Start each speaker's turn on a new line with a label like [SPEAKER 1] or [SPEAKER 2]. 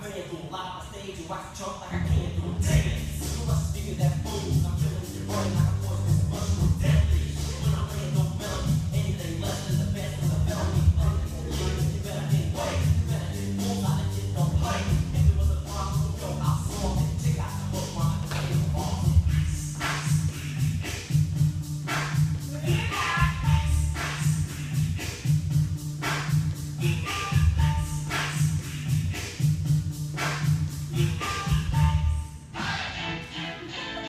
[SPEAKER 1] fed through a lot of stage and watch the trunk like I can through. Damn.